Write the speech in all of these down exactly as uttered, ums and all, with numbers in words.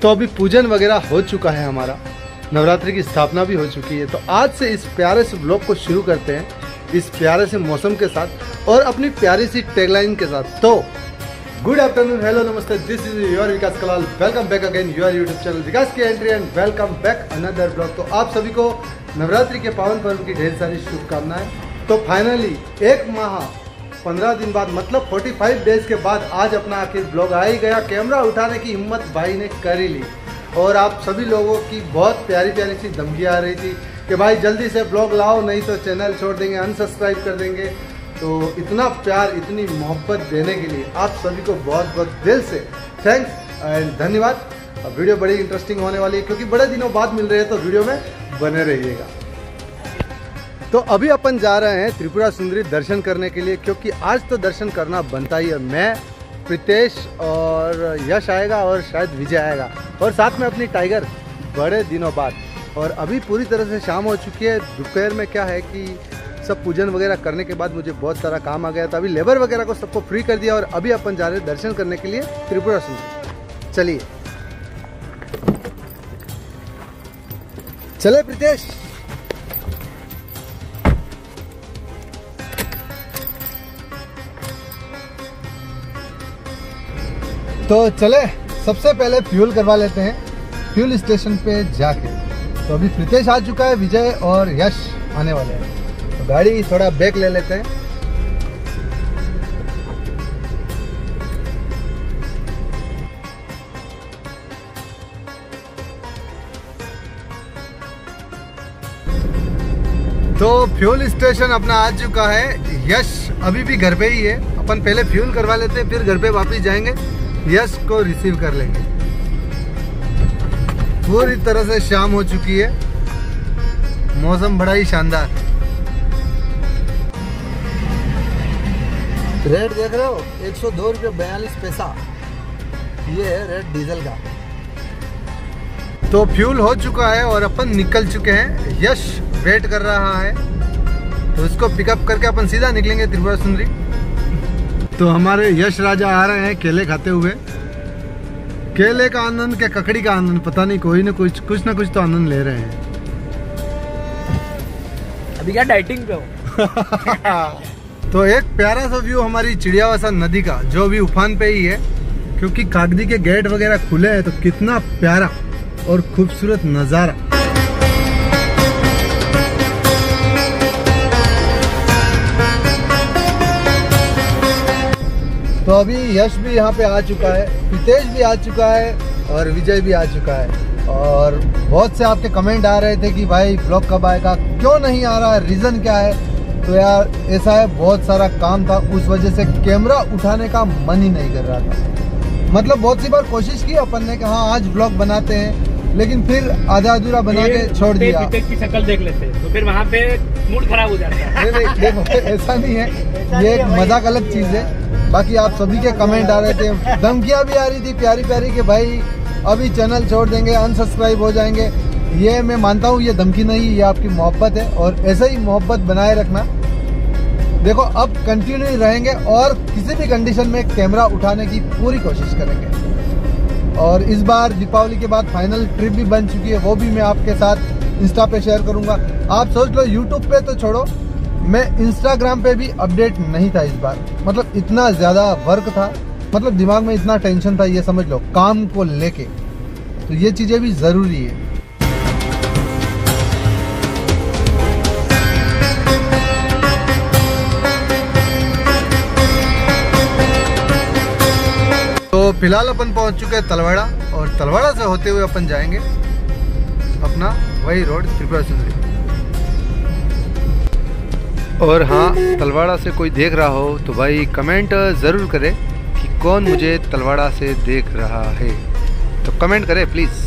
तो अभी पूजन वगैरह हो चुका है, हमारा नवरात्रि की स्थापना भी हो चुकी है। तो आज से इस प्यारे से ब्लॉग को शुरू करते हैं, इस प्यारे से मौसम के साथ और अपनी प्यारी सी टैगलाइन के साथ। तो गुड आफ्टरनून, हेलो, नमस्ते, this is your Vikas Kalal. Welcome back again your YouTube channel Vikas की entry and welcome back another blog. तो आप सभी को नवरात्रि के पावन पर्व की ढेर सारी शुभकामनाएं। तो फाइनली एक माह पंद्रह दिन बाद, मतलब पैंतालीस डेज के बाद आज अपना आखिर ब्लॉग आ ही गया। कैमरा उठाने की हिम्मत भाई ने कर ही ली और आप सभी लोगों की बहुत प्यारी प्यारी सी धमकी आ रही थी कि भाई जल्दी से ब्लॉग लाओ, नहीं तो चैनल छोड़ देंगे, अनसब्सक्राइब कर देंगे। तो इतना प्यार, इतनी मोहब्बत देने के लिए आप सभी को बहुत बहुत दिल से थैंक्स एंड धन्यवाद। अब वीडियो बड़ी इंटरेस्टिंग होने वाली है क्योंकि बड़े दिनों बाद मिल रहे हैं, तो वीडियो में बने रहिएगा। तो अभी अपन जा रहे हैं त्रिपुरा सुंदरी दर्शन करने के लिए, क्योंकि आज तो दर्शन करना बनता ही है। मैं, प्रीतेश और यश आएगा और शायद विजय आएगा और साथ में अपनी टाइगर, बड़े दिनों बाद। और अभी पूरी तरह से शाम हो चुकी है। दोपहर में क्या है कि सब पूजन वगैरह करने के बाद मुझे बहुत सारा काम आ गया था। अभी लेबर वगैरह को सबको फ्री कर दिया और अभी अपन जा रहे हैं दर्शन करने के लिए त्रिपुरा सुंदरी। चलिए चले प्रीतेश। तो चले, सबसे पहले फ्यूल करवा लेते हैं फ्यूल स्टेशन पे जाके। तो अभी प्रीतेश आ चुका है, विजय और यश आने वाले हैं। तो गाड़ी थोड़ा ब्रेक ले लेते हैं। तो फ्यूल स्टेशन अपना आ चुका है। यश अभी भी घर पे ही है। अपन पहले फ्यूल करवा लेते हैं, फिर घर पे वापस जाएंगे, यश को रिसीव कर लेंगे। पूरी तरह से शाम हो चुकी है, मौसम बड़ा ही शानदार। रेट देख रहे हो, एक सौ दो रुपये बयालीस पैसा ये है रेट डीजल का। तो फ्यूल हो चुका है और अपन निकल चुके हैं। यश वेट कर रहा है, तो इसको पिकअप करके अपन सीधा निकलेंगे त्रिपुरा सुंदरी। तो हमारे यश राजा आ रहे हैं केले खाते हुए। केले का आनंद क्या ककड़ी का आनंद, पता नहीं, कोई ना कुछ कुछ ना कुछ तो आनंद ले रहे हैं। अभी क्या डाइटिंग पे हो? तो एक प्यारा सा व्यू हमारी चिड़ियावासा नदी का, जो भी उफान पे ही है, क्योंकि कागदी के गेट वगैरह खुले हैं। तो कितना प्यारा और खूबसूरत नजारा। तो अभी यश भी यहाँ पे आ चुका है, प्रीतेश भी आ चुका है और विजय भी आ चुका है। और बहुत से आपके कमेंट आ रहे थे कि भाई ब्लॉग कब आएगा, क्यों नहीं आ रहा है, रीज़न क्या है। तो यार ऐसा है, बहुत सारा काम था, उस वजह से कैमरा उठाने का मन ही नहीं कर रहा था। मतलब बहुत सी बार कोशिश की अपन ने कि हाँ आज ब्लॉग बनाते हैं, लेकिन फिर आधा अधूरा बना के छोड़ दिया। प्रीतेश की शक्ल देख लेते हैं तो फिर वहाँ पे मूड खराब हो जाता है। नहीं नहीं देखो, ऐसा नहीं है, ये एक मजाक अलग चीज़ है। बाकी आप सभी के कमेंट आ रहे थे, धमकियां भी आ रही थी प्यारी प्यारी कि भाई अभी चैनल छोड़ देंगे, अनसब्सक्राइब हो जाएंगे। ये मैं मानता हूँ ये धमकी नहीं, ये आपकी मोहब्बत है और ऐसे ही मोहब्बत बनाए रखना। देखो अब कंटिन्यू रहेंगे और किसी भी कंडीशन में कैमरा उठाने की पूरी कोशिश करेंगे। और इस बार दीपावली के बाद फाइनल ट्रिप भी बन चुकी है, वो भी मैं आपके साथ इंस्टा पे शेयर करूँगा। आप सोच लो, यूट्यूब पे तो छोड़ो, मैं इंस्टाग्राम पे भी अपडेट नहीं था इस बार। मतलब इतना ज़्यादा वर्क था, मतलब दिमाग में इतना टेंशन था, ये समझ लो, काम को लेके। तो ये चीज़ें भी ज़रूरी है। तो फिलहाल अपन पहुंच चुके हैं तलवाड़ा और तलवाड़ा से होते हुए अपन जाएंगे अपना वही रोड त्रिपुरा सुंदरी। और हाँ, तलवाड़ा से कोई देख रहा हो तो भाई कमेंट ज़रूर करे कि कौन मुझे तलवाड़ा से देख रहा है, तो कमेंट करे प्लीज़।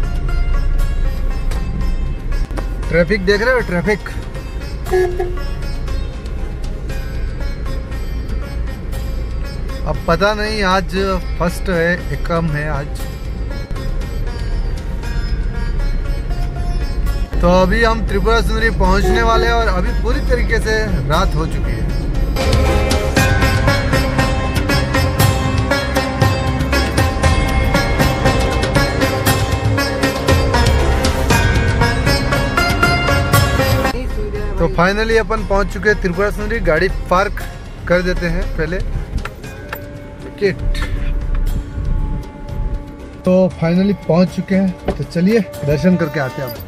ट्रैफिक देख रहे हो, ट्रैफिक। अब पता नहीं आज फर्स्ट है, एकम है आज। तो अभी हम त्रिपुरा सुंदरी पहुंचने वाले हैं और अभी पूरी तरीके से रात हो चुकी है। तो फाइनली अपन पहुंच चुके हैं त्रिपुरा सुंदरी। गाड़ी पार्क कर देते हैं पहले। किट तो फाइनली पहुंच चुके हैं, तो चलिए दर्शन करके आते हैं।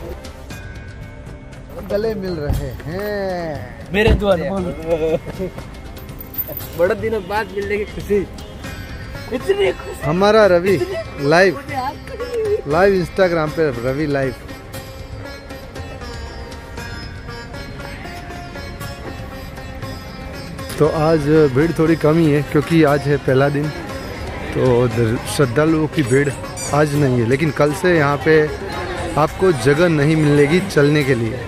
अब गले मिल रहे हैं मेरे द्वार बड़े दिनों बाद मिलने की खुशी, इतनी खुशी। हमारा रवि लाइव लाइव इंस्टाग्राम पे रवि लाइव। तो आज भीड़ थोड़ी कम ही है क्योंकि आज है पहला दिन, तो श्रद्धालुओं की भीड़ आज नहीं है। लेकिन कल से यहाँ पे आपको जगह नहीं मिलेगी चलने के लिए।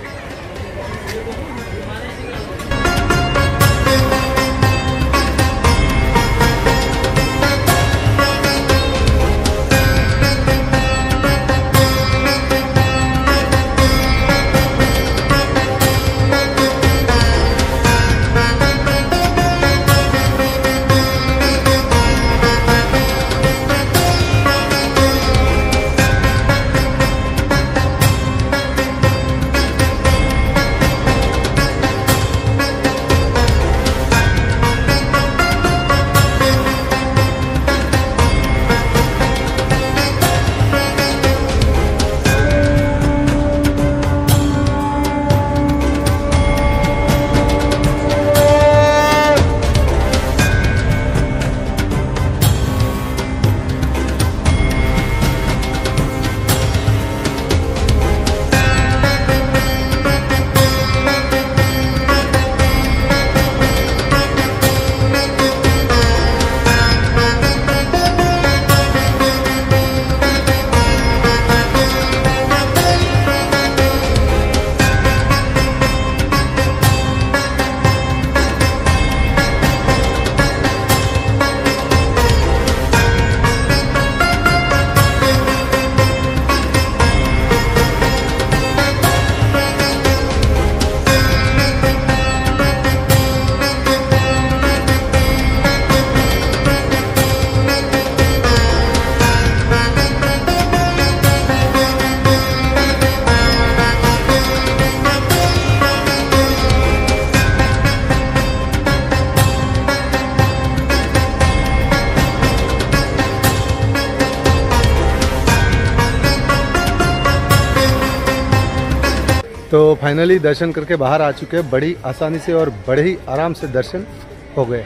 तो फाइनली दर्शन करके बाहर आ चुके हैं। बड़ी आसानी से और बड़े ही आराम से दर्शन हो गए।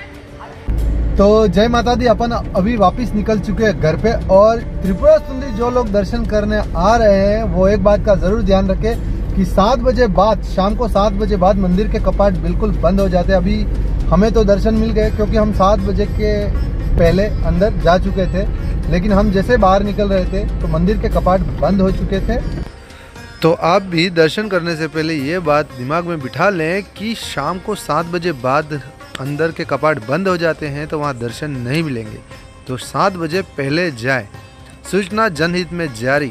तो जय माता दी, अपन अभी वापस निकल चुके हैं घर पे। और त्रिपुरा सुंदरी जो लोग दर्शन करने आ रहे हैं वो एक बात का जरूर ध्यान रखें कि सात बजे बाद, शाम को सात बजे बाद मंदिर के कपाट बिल्कुल बंद हो जाते हैं। अभी हमें तो दर्शन मिल गए क्योंकि हम सात बजे के पहले अंदर जा चुके थे, लेकिन हम जैसे बाहर निकल रहे थे तो मंदिर के कपाट बंद हो चुके थे। तो आप भी दर्शन करने से पहले ये बात दिमाग में बिठा लें कि शाम को सात बजे बाद अंदर के कपाट बंद हो जाते हैं तो वहाँ दर्शन नहीं मिलेंगे। तो सात बजे पहले जाए, सूचना जनहित में जारी।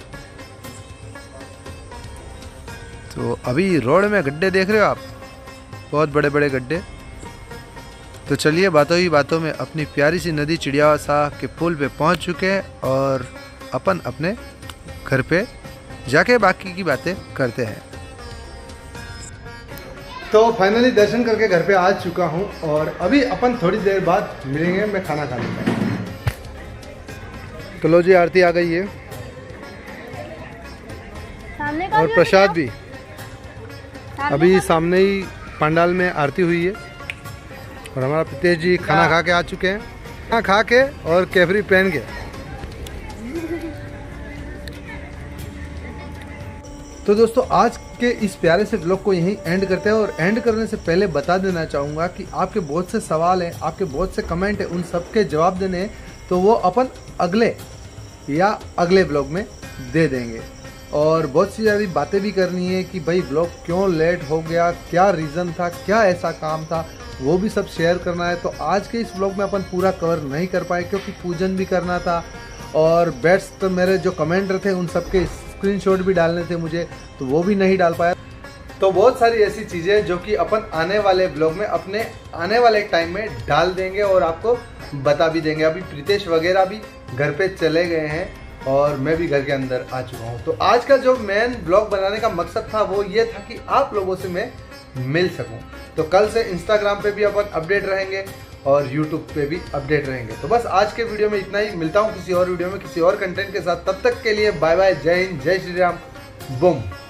तो अभी रोड में गड्ढे देख रहे हो आप, बहुत बड़े बड़े गड्ढे। तो चलिए बातों ही बातों में अपनी प्यारी सी नदी चिड़ियासा के पुल पे पहुंच चुके हैं और अपन अपने घर पे जाके बाकी की बातें करते हैं। तो फाइनली दर्शन करके घर पे आ चुका हूं और अभी अपन थोड़ी देर बाद मिलेंगे। मैं खाना खाने का। तो लो जी, आरती आ गई है सामने का और प्रसाद भी अभी सामने ही पंडाल में आरती हुई है। और हमारा पितेश जी खाना खा के आ चुके हैं। खाना खा के और कैफरी पहन के। तो दोस्तों आज के इस प्यारे से व्लॉग को यहीं एंड करते हैं। और एंड करने से पहले बता देना चाहूँगा कि आपके बहुत से सवाल हैं, आपके बहुत से कमेंट हैं, उन सब के जवाब देने हैं तो वो अपन अगले या अगले व्लॉग में दे देंगे। और बहुत सी ज़्यादा बातें भी करनी है कि भाई व्लॉग क्यों लेट हो गया, क्या रीज़न था, क्या ऐसा काम था, वो भी सब शेयर करना है। तो आज के इस व्लॉग में अपन पूरा कवर नहीं कर पाए क्योंकि पूजन भी करना था और बेस्ट तो मेरे जो कमेंटर थे उन सब के स्क्रीनशॉट भी डालने थे मुझे, तो वो भी नहीं डाल पाया। तो बहुत सारी ऐसी चीज़ें जो कि अपन आने वाले ब्लॉग में अपने आने वाले टाइम में डाल देंगे और आपको बता भी देंगे। अभी प्रीतेश वगैरह भी घर पे चले गए हैं और मैं भी घर के अंदर आ चुका हूँ। तो आज का जो मेन ब्लॉग बनाने का मकसद था वो ये था कि आप लोगों से मैं मिल सकूं। तो कल से इंस्टाग्राम पे भी अपन अपडेट रहेंगे और यूट्यूब पे भी अपडेट रहेंगे। तो बस आज के वीडियो में इतना ही, मिलता हूं किसी और वीडियो में किसी और कंटेंट के साथ। तब तक के लिए बाय बाय, जय हिंद, जय श्री राम, बूम।